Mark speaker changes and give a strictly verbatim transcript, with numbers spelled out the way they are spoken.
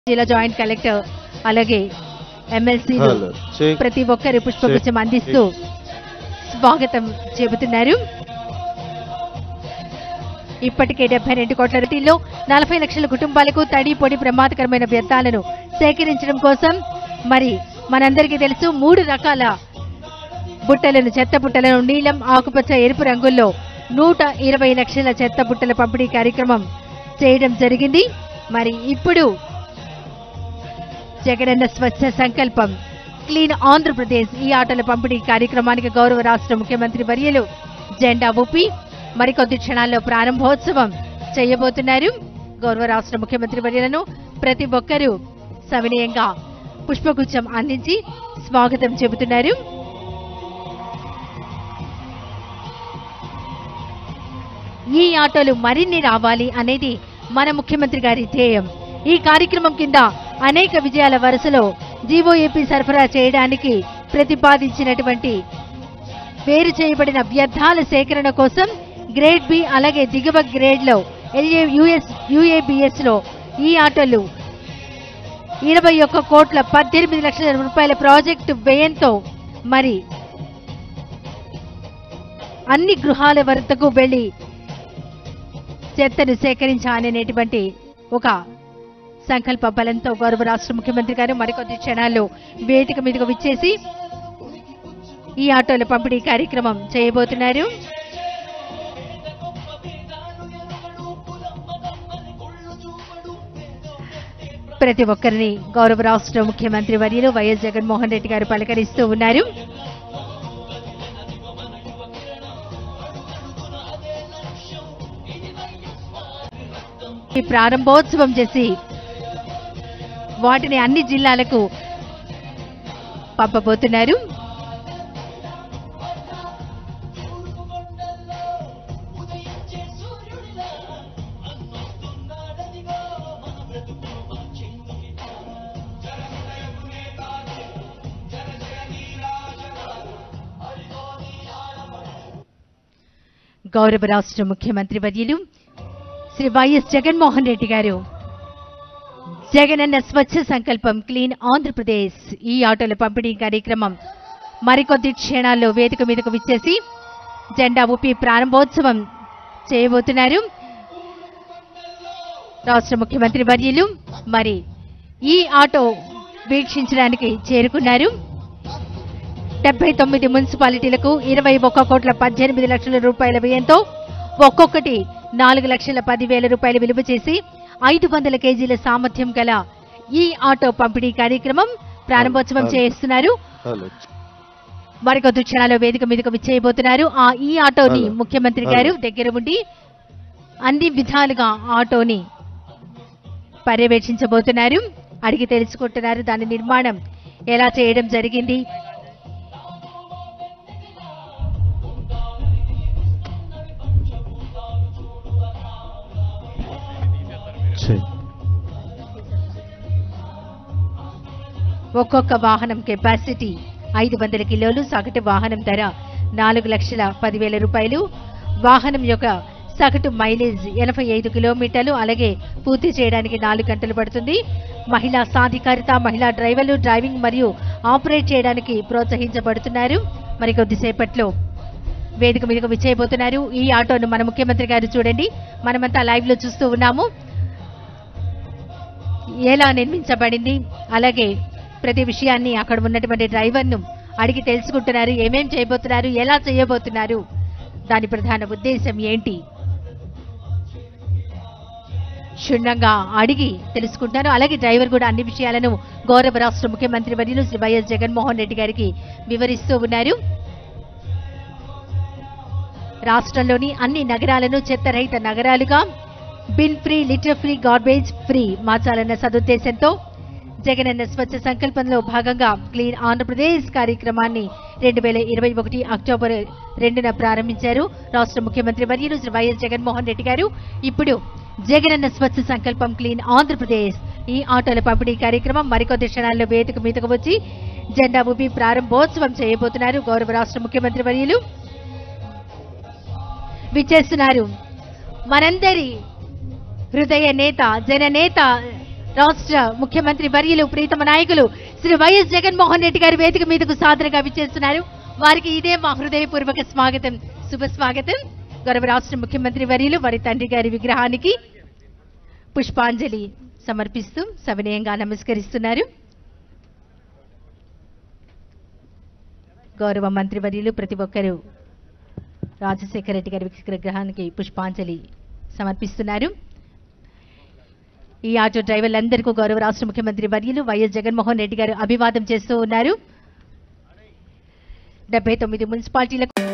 Speaker 1: జిల్లా joint collector అలాగే ఎమ్మెల్సీలు ప్రతి ఒక్కరు పుష్పగుచ్చం అందిస్తూ స్వాగతం చెబుతున్నారు. ఇప్పటికే డెబ్బై రెండు కోట్ల రూపాయల్లో నలభై లక్షల కుటుంబాలకు తడి పొడి ప్రమాదకరమైన వ్యర్థాలను సేకరించడం కోసం మరి మనందరికీ తెలుసు మూడు రకాల బుట్టలను చెత్త బుట్టలను నీలం ఆకుపచ్చ ఎరుపు రంగుల్లో నూట ఇరవై లక్షల చెత్త బుట్టల పంపిణీ కార్యక్రమం చేయడం జరిగింది. మరి ఇప్పుడు జగనన్న స్వచ్ఛ సంకల్పం క్లీన్ ఆంధ్రప్రదేశ్ ఈ ఆటల పంపిణీ కార్యక్రమానికి గౌరవ రాష్ట్ర ముఖ్యమంత్రి వర్యులు జెండా ఊపి మరికొద్ది క్షణాల్లో ప్రారంభోత్సవం చేయబోతున్నారు. గౌరవ రాష్ట్ర ముఖ్యమంత్రి వర్యులను ప్రతి ఒక్కరూ సవినయంగా పుష్పగుచ్చం అందించి స్వాగతం చెబుతున్నారు. ఈ ఆటోలు మరిన్ని రావాలి అనేది మన ముఖ్యమంత్రి గారి ధ్యేయం. ఈ కార్యక్రమం కింద అనేక విజయాల వరుసలో జీవోఏపీ సరఫరా చేయడానికి ప్రతిపాదించినటువంటి వేరు చేయబడిన వ్యర్థాల సేకరణ కోసం గ్రేడ్ బి అలాగే దిగువ గ్రేడ్ లో యుఏబిఎస్ లో ఈ ఆటోలు ఇరవై ఒక్క కోట్ల పద్దెనిమిది లక్షల రూపాయల ప్రాజెక్టు వ్యయంతో మరి అన్ని గృహాల వద్దకు వెళ్లి చెత్తను సేకరించాలనేటువంటి ఒక సంకల్ప బలంతో గౌరవ రాష్ట్ర ముఖ్యమంత్రి గారు మరికొద్ది క్షణాల్లో వేదిక మీదకు విచ్చేసి ఈ ఆటోల పంపిణీ కార్యక్రమం చేయబోతున్నారు. ప్రతి ఒక్కరిని గౌరవ రాష్ట్ర ముఖ్యమంత్రి వర్యులు వైఎస్ జగన్మోహన్ రెడ్డి గారు పలకరిస్తూ ఉన్నారు. ఈ ప్రారంభోత్సవం చేసి వాటిని అన్ని జిల్లాలకు పంపబోతున్నారు. గౌరవ రాష్ట్ర ముఖ్యమంత్రి వర్యులు శ్రీ వైఎస్ జగన్మోహన్ రెడ్డి గారు జగనన్న స్వచ్ఛ సంకల్పం క్లీన్ ఆంధ్రప్రదేశ్ ఈ ఆటోల పంపిణీ కార్యక్రమం మరికొద్ది క్షణాల్లో వేదిక మీదకు విచ్చేసి జెండా ఊపి ప్రారంభోత్సవం చేయబోతున్నారు. రాష్ట్ర ముఖ్యమంత్రి వర్యులు మరి ఈ ఆటో వీక్షించడానికి చేరుకున్నారు. డెబ్బై తొమ్మిది మున్సిపాలిటీలకు ఇరవై ఒక్క కోట్ల పద్దెనిమిది లక్షల రూపాయల వ్యయంతో ఒక్కొక్కటి నాలుగు లక్షల పదివేల రూపాయలు విలువ చేసి ఐదు వందల కేజీల సామర్థ్యం గల ఈ ఆటో పంపిణీ కార్యక్రమం ప్రారంభోత్సవం చేస్తున్నారు. మరికొద్ది క్షణాల్లో వేదిక మీదకు విచ్చేయబోతున్నారు. ఆ ఈ ఆటోని ముఖ్యమంత్రి గారు దగ్గర ఉండి అన్ని విధాలుగా ఆటోని పర్యవేక్షించబోతున్నారు. అడిగి తెలుసుకుంటున్నారు దాని నిర్మాణం ఎలా చేయడం జరిగింది. ఒక్కొక్క వాహనం కెపాసిటీ ఐదు వందల కిలోలు, సగటు వాహనం ధర నాలుగు లక్షల పదివేల రూపాయలు, వాహనం యొక్క సగటు మైలేజ్ ఎనభై ఐదు కిలోమీటర్లు, అలాగే పూర్తి చేయడానికి నాలుగు గంటలు పడుతుంది. మహిళా సాధికారిత, మహిళా డ్రైవర్లు డ్రైవింగ్ మరియు ఆపరేట్ చేయడానికి ప్రోత్సహించబడుతున్నారు. మరి కొద్దిసేపట్లో వేదిక మీదకు విచ్చేయబోతున్నారు. ఈ ఆటోను మన ముఖ్యమంత్రి గారు చూడండి, మనమంతా లైవ్ లో చూస్తూ ఉన్నాము ఎలా నిర్మించబడింది, అలాగే ప్రతి విషయాన్ని అక్కడ ఉన్నటువంటి డ్రైవర్ను అడిగి తెలుసుకుంటున్నారు. ఏమేం చేయబోతున్నారు, ఎలా చేయబోతున్నారు, దాని ప్రధాన ఉద్దేశం ఏంటి క్షుణ్ణంగా అడిగి తెలుసుకుంటున్నారు. అలాగే డ్రైవర్ కూడా అన్ని విషయాలను గౌరవ రాష్ట్ర ముఖ్యమంత్రి వర్యులు శ్రీ వైఎస్ జగన్మోహన్ రెడ్డి గారికి వివరిస్తూ ఉన్నారు. రాష్ట్రంలోని అన్ని నగరాలను చెత్తరహిత నగరాలుగా bin free, litter free, garbage free మార్చాలన్న సదుద్దేశంతో జగనన్న స్వచ్ఛ సంకల్పంలో భాగంగా క్లీన్ ఆంధ్రప్రదేశ్ కార్యక్రమాన్ని రెండు వేల ఇరవై ఒకటి అక్టోబర్ రెండున ప్రారంభించారు రాష్ట్ర ముఖ్యమంత్రి వర్యులు శ్రీ వైఎస్ జగన్మోహన్ రెడ్డి గారు. ఇప్పుడు జగనన్న స్వచ్ఛ సంకల్పం క్లీన్ ఆంధ్రప్రదేశ్ ఈ ఆటోల పంపిణీ కార్యక్రమం మరికొద్ది క్షణాల్లో వేదిక మీదకు వచ్చి జెండా ఊపి ప్రారంభోత్సవం చేయబోతున్నారు. గౌరవ రాష్ట్ర ముఖ్యమంత్రి వర్యులు విచ్చేస్తున్నారు. మనందరి హృదయ నేత, జననేత రాష్ట్ర ముఖ్యమంత్రి వర్యులు ప్రీతమ నాయకులు శ్రీ వైఎస్ జగన్మోహన్ రెడ్డి గారి వేదిక మీదకు సాదరంగా విచ్చేస్తున్నారు. వారికి ఇదే మా హృదయపూర్వక స్వాగతం, శుభ స్వాగతం. గౌరవ రాష్ట్ర ముఖ్యమంత్రి వర్యులు వారి తండ్రి గారి విగ్రహానికి పుష్పాంజలి సమర్పిస్తూ సవినయంగా నమస్కరిస్తున్నారు. గౌరవ మంత్రివర్యులు ప్రతి ఒక్కరూ రాజశేఖర రెడ్డి గారి విగ్రహానికి పుష్పాంజలి సమర్పిస్తున్నారు. ఈ ఆటో డ్రైవర్లందరికీ గౌరవ రాష్ట్ర ముఖ్యమంత్రి వర్యులు వైఎస్ జగన్మోహన్ రెడ్డి గారు అభివాదం చేస్తూ ఉన్నారు. డెబ్బై తొమ్మిది మున్సిపాలిటీలకు